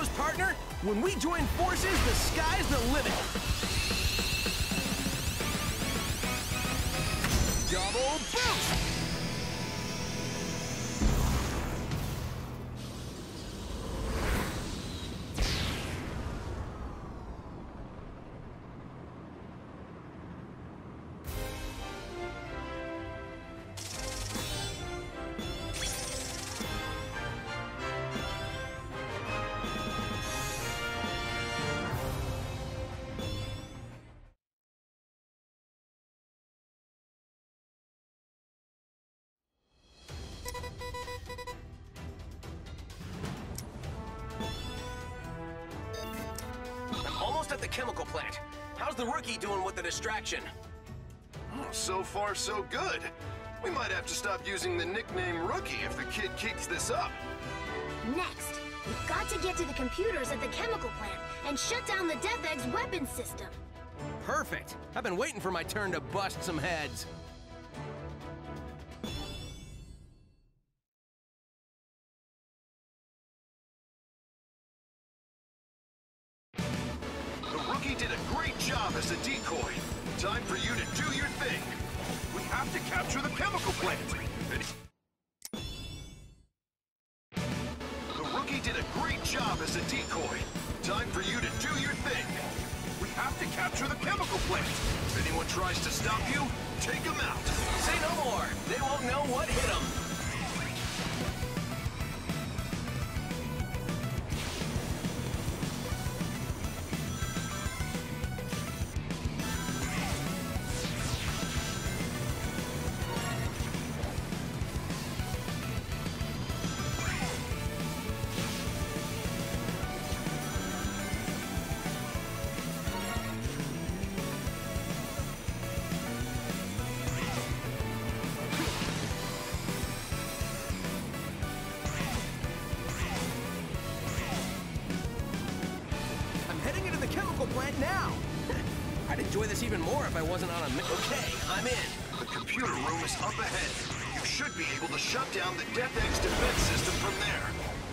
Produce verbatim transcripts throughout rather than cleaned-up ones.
knows, partner? When we join forces, the sky's the limit. Double boost! At the chemical plant. How's the rookie doing with the distraction? Oh, so far, so good. We might have to stop using the nickname Rookie if the kid keeps this up. Next, we've got to get to the computers at the chemical plant and shut down the Death Egg's weapons system. Perfect. I've been waiting for my turn to bust some heads. Rookie did a great job as a decoy. Time for you to do your thing. We have to capture the chemical plant. The rookie did a great job as a decoy. Time for you to do your thing. We have to capture the chemical plant. If anyone tries to stop you, take them out. Say no more. They won't know what hit them. Plant now. I'd enjoy this even more if I wasn't on a mi- Okay, I'm in. The computer room is up ahead. You should be able to shut down the Death Egg's defense system from there.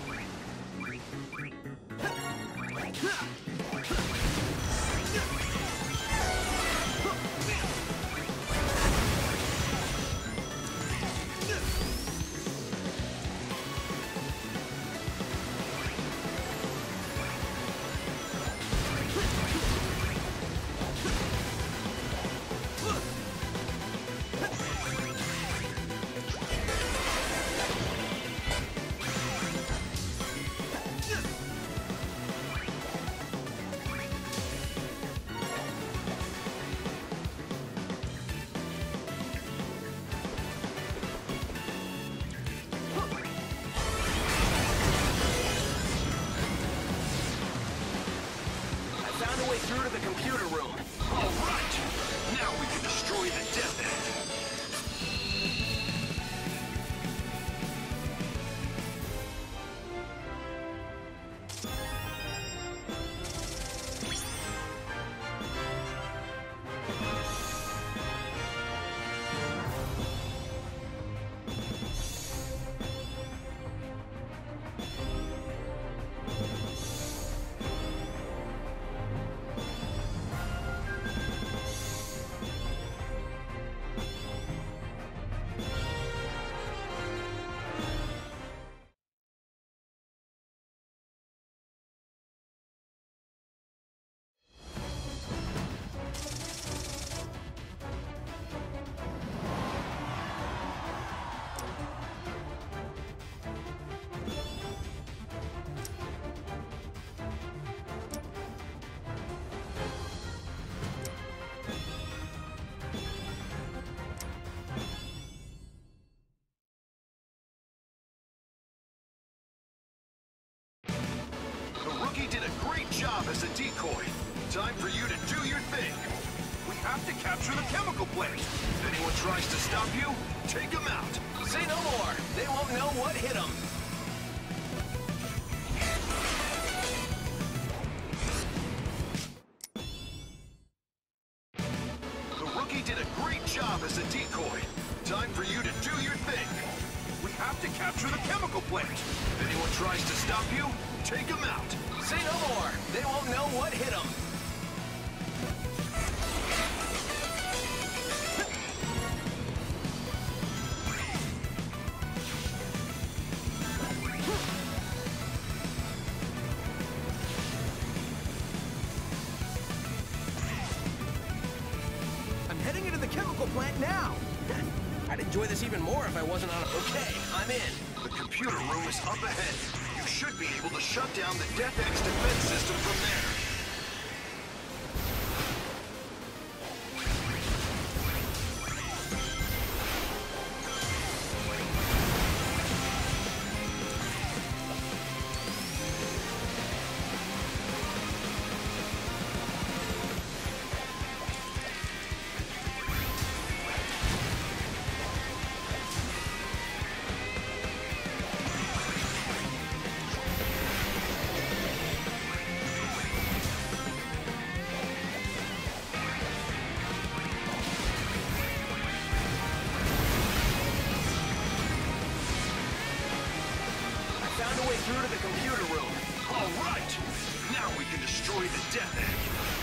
Through to the computer room. All right! Now we can destroy the Death Egg. Rookie did a great job as a decoy. Time for you to do your thing. We have to capture the chemical plant. If anyone tries to stop you, take them out. Say no more. They won't know what hit them. The rookie did a great job as a decoy. Time for you to do your thing. We have to capture the chemical plant. If anyone tries to stop you, take them out. Say no more. They won't know what hit them. I'm heading into the chemical plant now. I'd enjoy this even more if I wasn't on a... Okay, I'm in. The computer room is up ahead. You should be able to shut down the DefEx defense system from there. Found a way through to the computer room. All right! Now we can destroy the DefEg.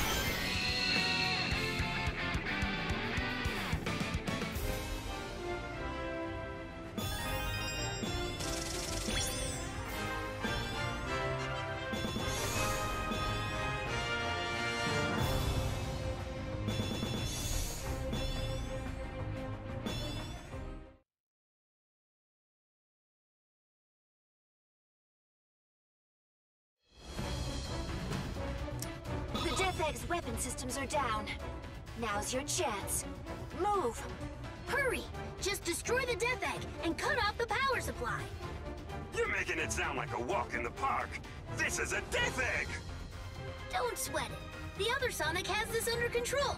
DefEg's weapon systems are down. Now's your chance. Move! Hurry! Just destroy the DefEg and cut off the power supply. You're making it sound like a walk in the park. This is a DefEg! Don't sweat it. The other Sonic has this under control.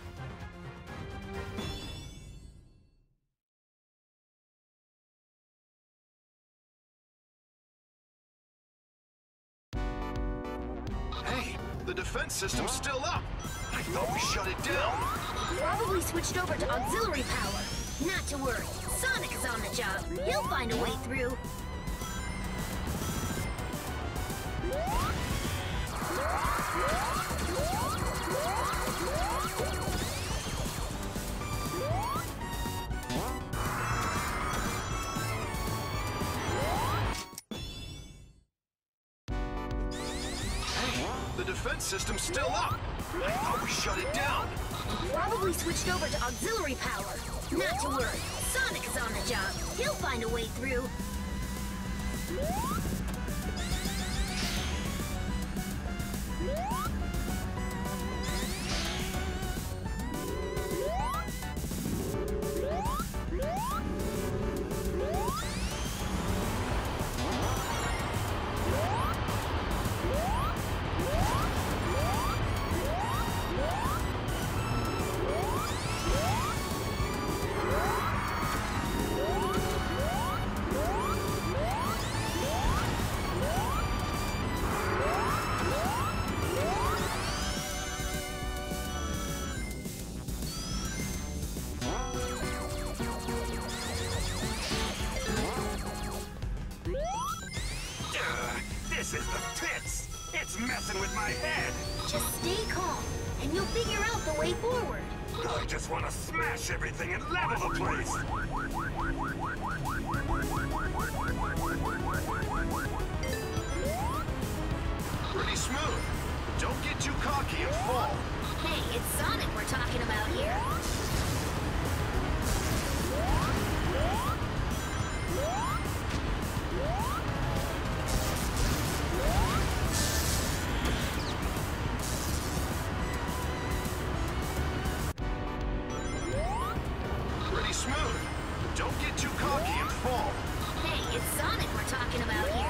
Hey, the defense system's still up. I thought we shut it down. Probably switched over to auxiliary power. Not to worry. Sonic is on the job. He'll find a way through. The defense system's still up. I thought we shut it down. Probably switched over to auxiliary power. Not to worry. Sonic is on the job. He'll find a way through. This is the pits! It's messing with my head! Just stay calm, and you'll figure out the way forward. I just want to smash everything and level the place! Pretty smooth. Don't get too cocky and fall. Hey, it's Sonic we're talking about here. Pretty smooth. Don't get too cocky and fall. Hey, it's Sonic we're talking about here.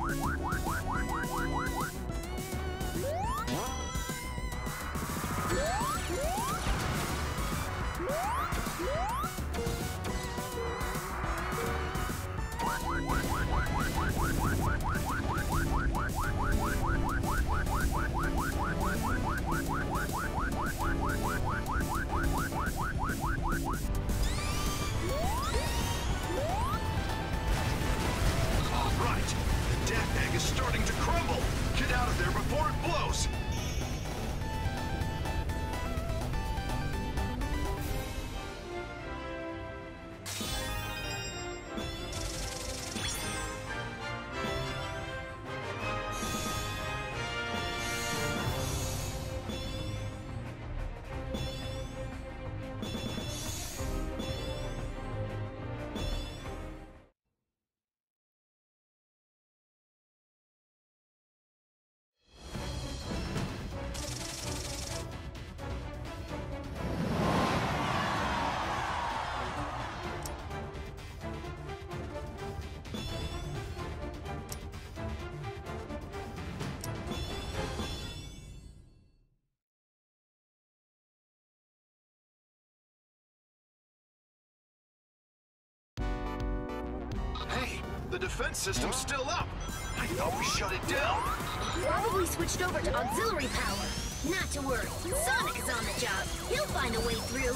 The defense system's still up. I thought we shut it down. Probably switched over to auxiliary power. Not to worry, Sonic is on the job. He'll find a way through.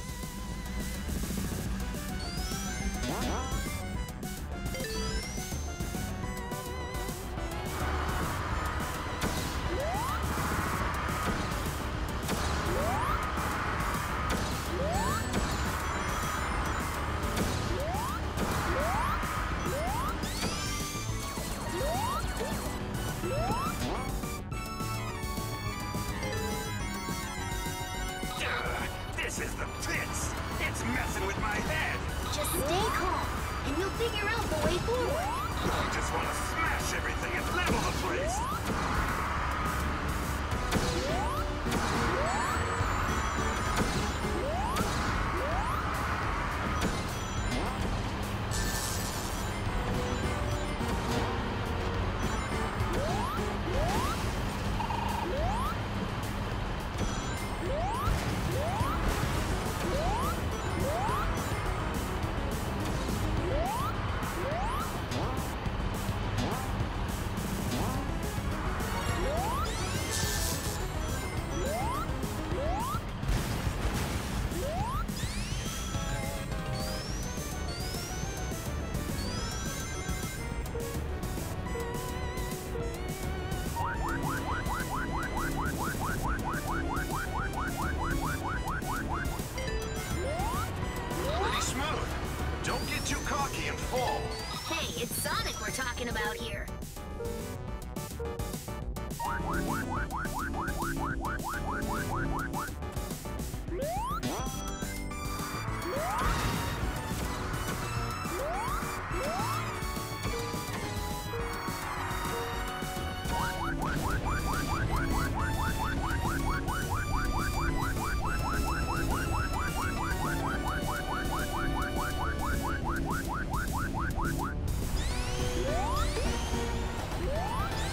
This is the pits! It's messing with my head! Just stay calm, and you'll figure out the way forward. I just want to smash everything and level the place! Hey, it's Sonic we're talking about here.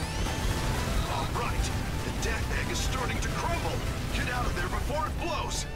Starting to crumble! Get out of there before it blows!